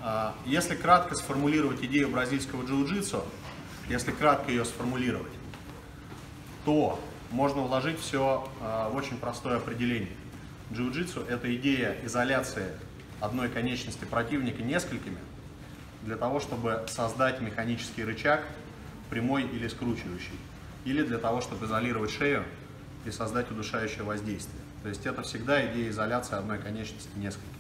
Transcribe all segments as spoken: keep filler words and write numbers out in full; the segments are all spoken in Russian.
Если кратко сформулировать идею бразильского джиу-джитсу, если кратко ее сформулировать, то можно уложить все в очень простое определение. Джиу-джитсу – это идея изоляции одной конечности противника несколькими для того, чтобы создать механический рычаг, прямой или скручивающий, или для того, чтобы изолировать шею и создать удушающее воздействие. То есть это всегда идея изоляции одной конечности несколькими.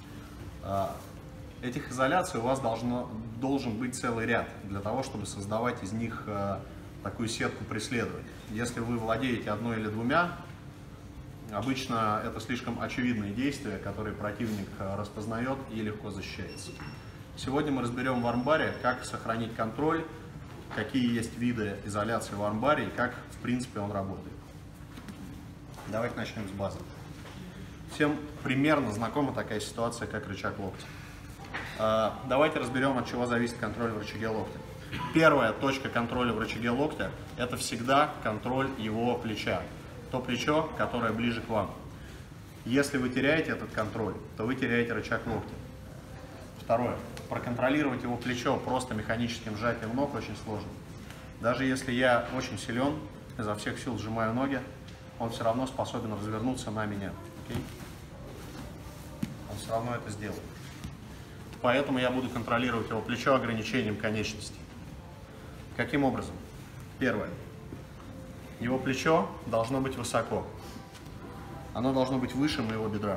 Этих изоляций у вас должно, должен быть целый ряд для того, чтобы создавать из них такую сетку преследования. Если вы владеете одной или двумя, обычно это слишком очевидные действия, которые противник распознает и легко защищается. Сегодня мы разберем в армбаре, как сохранить контроль, какие есть виды изоляции в армбаре и как, в принципе, он работает. Давайте начнем с базы. Всем примерно знакома такая ситуация, как рычаг локтя. Давайте разберем, от чего зависит контроль в рычаге локтя. Первая точка контроля в рычаге локтя – это всегда контроль его плеча. То плечо, которое ближе к вам. Если вы теряете этот контроль, то вы теряете рычаг локтя. Второе. Проконтролировать его плечо просто механическим сжатием ног очень сложно. Даже если я очень силен, изо всех сил сжимаю ноги, он все равно способен развернуться на меня. Окей? Он все равно это сделает. Поэтому я буду контролировать его плечо ограничением конечностей. Каким образом? Первое. Его плечо должно быть высоко. Оно должно быть выше моего бедра.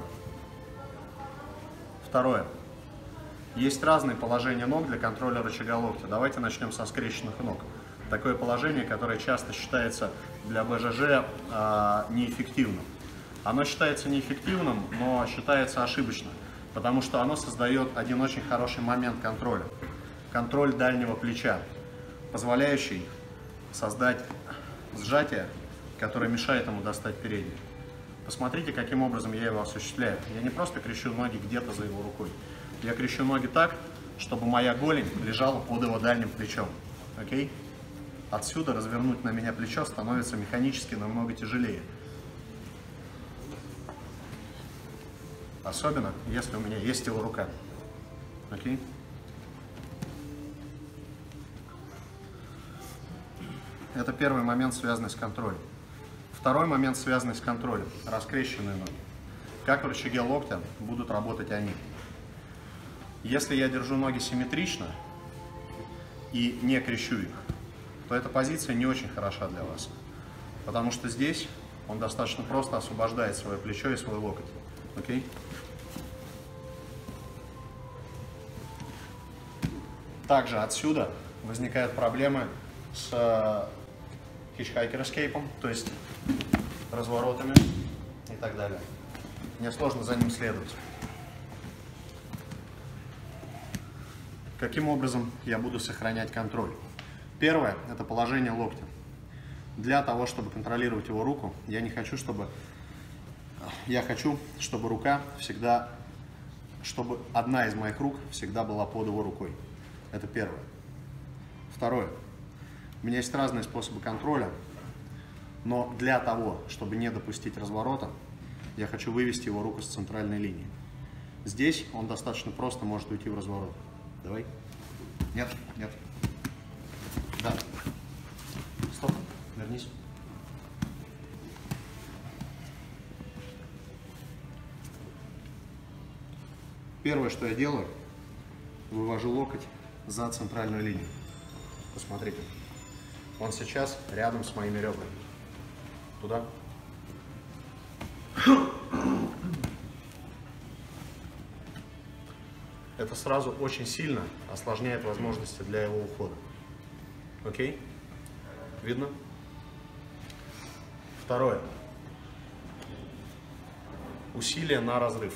Второе. Есть разные положения ног для контроля рычага локтя. Давайте начнем со скрещенных ног. Такое положение, которое часто считается для БЖЖ э, неэффективным. Оно считается неэффективным, но считается ошибочно, потому что оно создает один очень хороший момент контроля. Контроль дальнего плеча, позволяющий создать сжатие, которое мешает ему достать переднее. Посмотрите, каким образом я его осуществляю. Я не просто крещу ноги где-то за его рукой. Я крещу ноги так, чтобы моя голень лежала под его дальним плечом. Окей? Отсюда развернуть на меня плечо становится механически намного тяжелее. Особенно, если у меня есть его рука. Окей? Это первый момент, связанный с контролем. Второй момент, связанный с контролем. Раскрещенные ноги. Как в рычаге локтя будут работать они? Если я держу ноги симметрично и не крещу их, то эта позиция не очень хороша для вас. Потому что здесь он достаточно просто освобождает свое плечо и свой локоть. Окей? Также отсюда возникают проблемы с хичхайкер эскейпом, то есть разворотами и так далее. Мне сложно за ним следовать. Каким образом я буду сохранять контроль? Первое – это положение локтя. Для того, чтобы контролировать его руку, я не хочу, чтобы... Я хочу, чтобы рука всегда... Чтобы одна из моих рук всегда была под его рукой. Это первое. Второе. У меня есть разные способы контроля, но для того, чтобы не допустить разворота, я хочу вывести его руку с центральной линии. Здесь он достаточно просто может уйти в разворот. Давай. Нет, нет. Да. Стоп. Вернись. Первое, что я делаю, вывожу локоть за центральную линию. Посмотрите. Он сейчас рядом с моими ребрами. Туда. Это сразу очень сильно осложняет возможности для его ухода. Окей? Видно? Второе. Усилие на разрыв.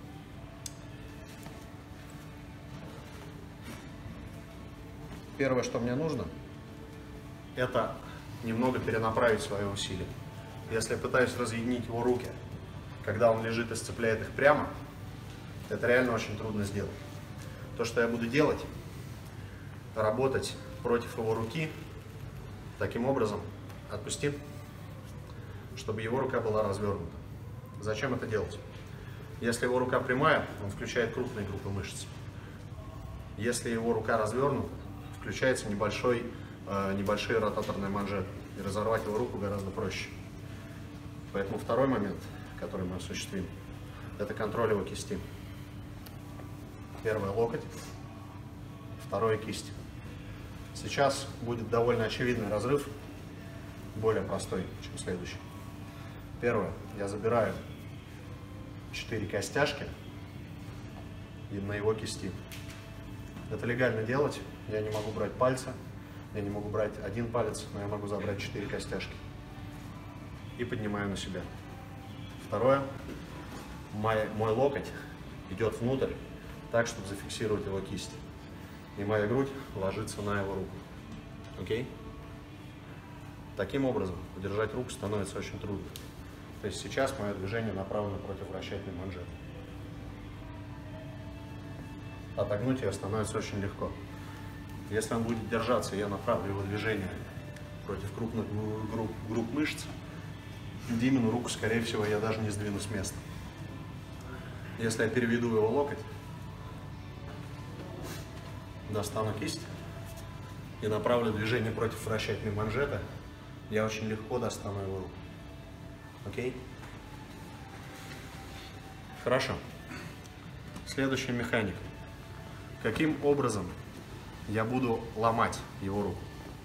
Первое, что мне нужно, это немного перенаправить свое усилие. Если я пытаюсь разъединить его руки, когда он лежит и сцепляет их прямо, это реально очень трудно сделать. То, что я буду делать, работать против его руки, таким образом, отпусти, чтобы его рука была развернута. Зачем это делать? Если его рука прямая, он включает крупные группы мышц. Если его рука развернута, включается небольшой, э, небольшие ротаторные манжеты. И разорвать его руку гораздо проще. Поэтому второй момент, который мы осуществим, это контроль его кисти. Первый локоть, второй кисть. Сейчас будет довольно очевидный разрыв, более простой, чем следующий. Первое, я забираю четыре костяшки и на его кисти. Это легально делать, я не могу брать пальцы, я не могу брать один палец, но я могу забрать четыре костяшки. И поднимаю на себя. Второе, мой, мой локоть идет внутрь, так, чтобы зафиксировать его кисть. И моя грудь ложится на его руку. Окей? Таким образом, удержать руку становится очень трудно. То есть сейчас мое движение направлено против вращательной манжеты. Отогнуть ее становится очень легко. Если он будет держаться, я направлю его движение против крупных групп, групп мышц, Димину руку, скорее всего, я даже не сдвину с места. Если я переведу его локоть, достану кисть и направлю движение против вращательной манжеты, я очень легко достану его руку. Окей? Хорошо. Следующая механика. Каким образом я буду ломать его руку?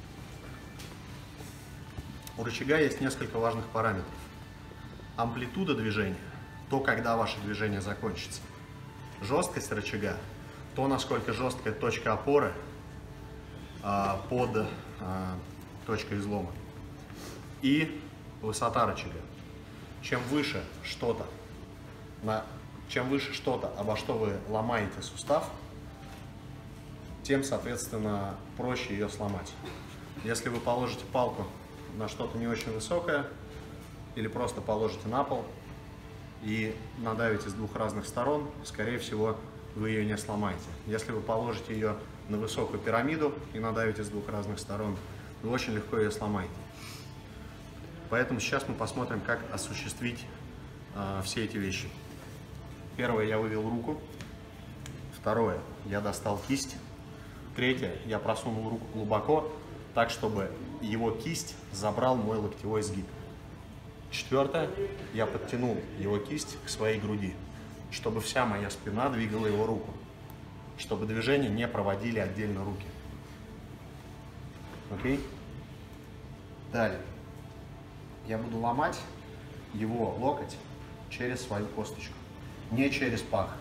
У рычага есть несколько важных параметров. Амплитуда движения, то, когда ваше движение закончится. Жесткость рычага, то, насколько жесткая точка опоры а, под а, точкой излома. И высота рычага. Чем выше что-то, на, чем выше что-то, обо что вы ломаете сустав, тем, соответственно, проще ее сломать. Если вы положите палку на что-то не очень высокое, или просто положите на пол и надавите с двух разных сторон, скорее всего, вы ее не сломаете. Если вы положите ее на высокую пирамиду и надавите с двух разных сторон, вы очень легко ее сломаете. Поэтому сейчас мы посмотрим, как осуществить э, все эти вещи. Первое, я вывел руку. Второе, я достал кисть. Третье, я просунул руку глубоко, так, чтобы его кисть забрал мой локтевой сгиб. Четвертое, я подтянул его кисть к своей груди, чтобы вся моя спина двигала его руку, чтобы движения не проводили отдельно руки. Окей? Далее. Я буду ломать его локоть через свою косточку, не через пах.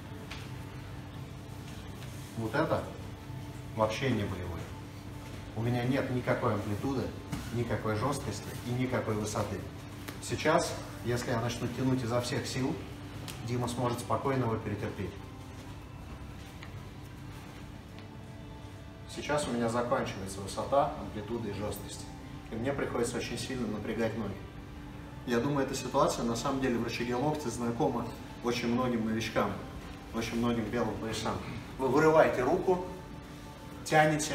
Вот это вообще не болевое. У меня нет никакой амплитуды, никакой жесткости и никакой высоты. Сейчас, если я начну тянуть изо всех сил, Дима сможет спокойно его перетерпеть. Сейчас у меня заканчивается высота, амплитуда и жесткость. И мне приходится очень сильно напрягать ноги. Я думаю, эта ситуация на самом деле в рычаге локтя знакома очень многим новичкам, очень многим белым поясам. Вы вырываете руку, тянете.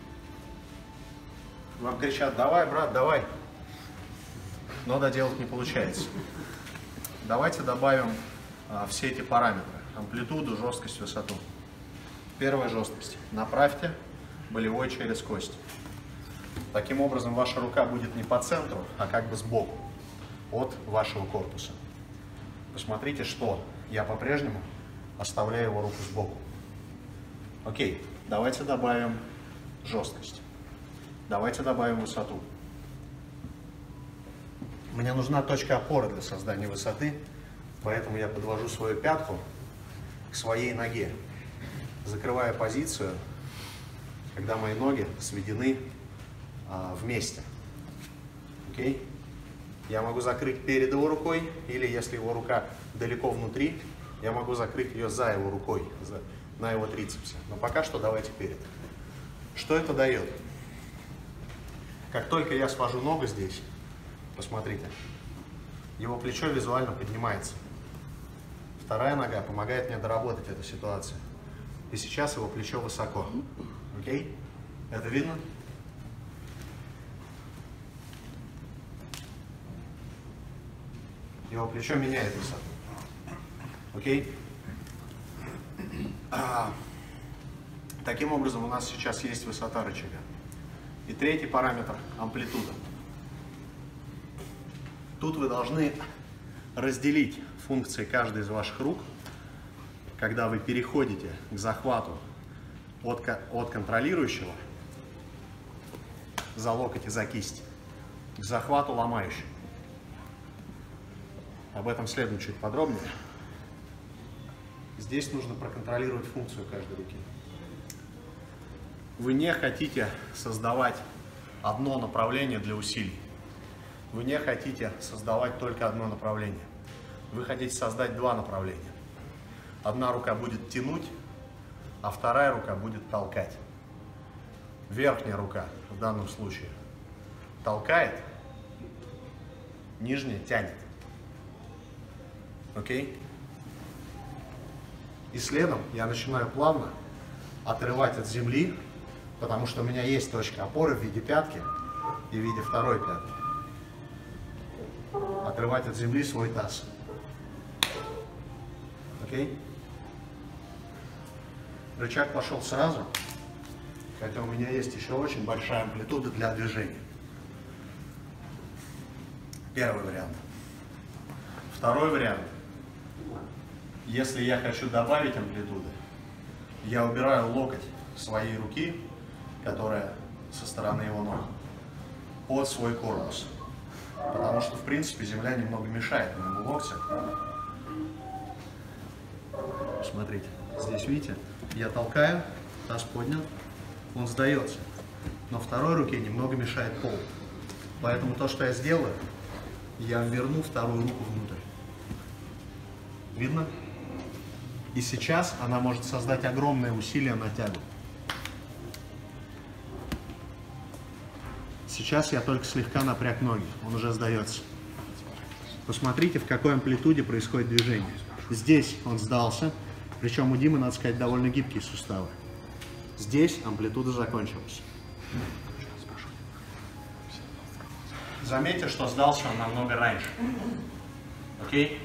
Вам кричат: давай, брат, давай. Но доделать не получается. Давайте добавим а, все эти параметры. Амплитуду, жесткость, высоту. Первая жесткость. Направьте болевой через кость. Таким образом, ваша рука будет не по центру, а как бы сбоку, от вашего корпуса. Посмотрите, что я по-прежнему оставляю его руку сбоку. Окей, давайте добавим жесткость. Давайте добавим высоту. Мне нужна точка опоры для создания высоты, поэтому я подвожу свою пятку к своей ноге, закрывая позицию, когда мои ноги сведены а, вместе. Окей? Я могу закрыть перед его рукой, или если его рука далеко внутри, я могу закрыть ее за его рукой, за, на его трицепсе. Но пока что давайте перед. Что это дает? Как только я свожу ногу здесь, посмотрите, его плечо визуально поднимается. Вторая нога помогает мне доработать эту ситуацию. И сейчас его плечо высоко. Окей? Это видно? Его плечо меняет высоту. Окей? А, Таким образом, у нас сейчас есть высота рычага. И третий параметр – амплитуда. Тут вы должны разделить функции каждой из ваших рук, когда вы переходите к захвату от, от контролирующего за локоть и за кисть к захвату ломающему. Об этом следует чуть подробнее. Здесь нужно проконтролировать функцию каждой руки. Вы не хотите создавать одно направление для усилий. Вы не хотите создавать только одно направление. Вы хотите создать два направления. Одна рука будет тянуть, а вторая рука будет толкать. Верхняя рука в данном случае толкает, нижняя тянет. Окей? И следом я начинаю плавно отрывать от земли, потому что у меня есть точка опоры в виде пятки и в виде второй пятки. Отрывать от земли свой таз. Окей? Рычаг пошел сразу, хотя у меня есть еще очень большая амплитуда для движения. Первый вариант. Второй вариант. Если я хочу добавить амплитуды, я убираю локоть своей руки, которая со стороны его ног, под свой корпус. Потому что, в принципе, земля немного мешает моему локтю. Смотрите, здесь, видите, я толкаю, таз поднял, он сдается. Но второй руке немного мешает пол. Поэтому то, что я сделаю, я верну вторую руку внутрь. Видно? И сейчас она может создать огромное усилие на тягу. Сейчас я только слегка напряг ноги, он уже сдается. Посмотрите, в какой амплитуде происходит движение. Здесь он сдался, причем у Димы, надо сказать, довольно гибкие суставы. Здесь амплитуда закончилась. Заметьте, что сдался он намного раньше. Окей?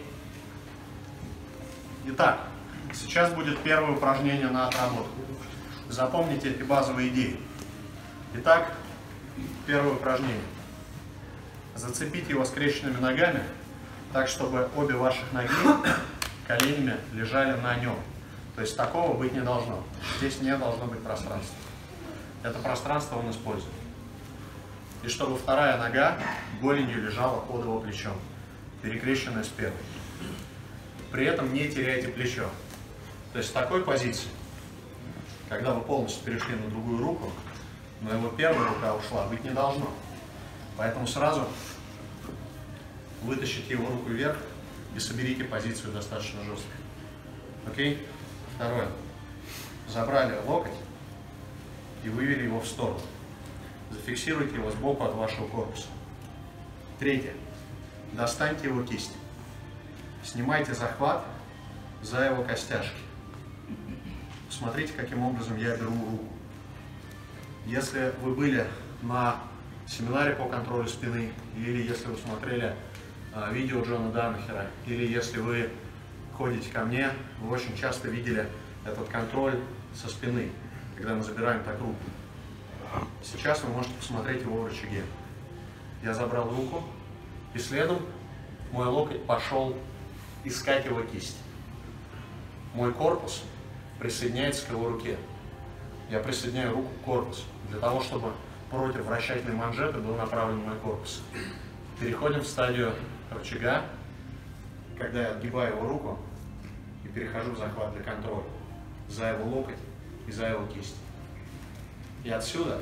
Итак, сейчас будет первое упражнение на отработку. Запомните эти базовые идеи. Итак, первое упражнение. Зацепите его скрещенными ногами, так, чтобы обе ваших ноги коленями лежали на нем. То есть такого быть не должно. Здесь не должно быть пространства. Это пространство он использует. И чтобы вторая нога голенью лежала под его плечом, перекрещенная с первой. При этом не теряйте плечо. То есть в такой позиции, когда вы полностью перешли на другую руку, но его первая рука ушла, быть не должно. Поэтому сразу вытащите его руку вверх и соберите позицию достаточно жестко. Окей? Второе. Забрали локоть и вывели его в сторону. Зафиксируйте его сбоку от вашего корпуса. Третье. Достаньте его кисть. Снимайте захват за его костяшки. Смотрите, каким образом я беру руку. Если вы были на семинаре по контролю спины, или если вы смотрели а, видео Джона Данахера, или если вы ходите ко мне, вы очень часто видели этот контроль со спины, когда мы забираем так руку. Сейчас вы можете посмотреть его в рычаге. Я забрал руку, и следом мой локоть пошел искать его кисть. Мой корпус присоединяется к его руке. Я присоединяю руку к корпусу, для того, чтобы против вращательной манжеты был направлен мой корпус. Переходим в стадию рычага, когда я отгибаю его руку и перехожу в захват для контроля за его локоть и за его кисть. И отсюда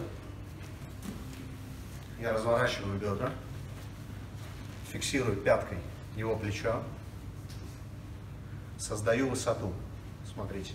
я разворачиваю бедра, фиксирую пяткой его плечо, создаю высоту. Смотрите.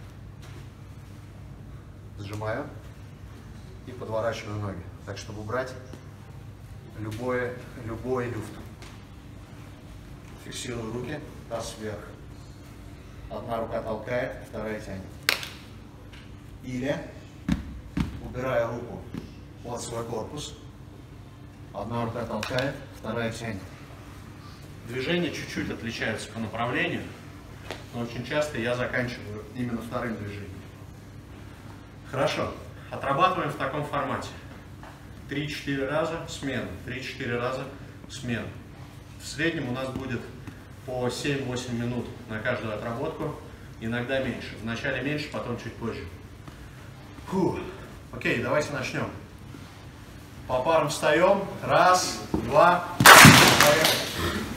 Сжимаю и подворачиваю ноги, так, чтобы убрать любой, любой люфт. Фиксирую руки, таз вверх. Одна рука толкает, вторая тянет. Или убираю руку под свой корпус. Одна рука толкает, вторая тянет. Движения чуть-чуть отличаются по направлению, но очень часто я заканчиваю именно вторым движением. Хорошо. Отрабатываем в таком формате. три-четыре раза смена, три-четыре раза смена. В среднем у нас будет по семь-восемь минут на каждую отработку, иногда меньше. Вначале меньше, потом чуть позже. Фу. Окей, давайте начнем. По парам встаем. Раз, два, поехали.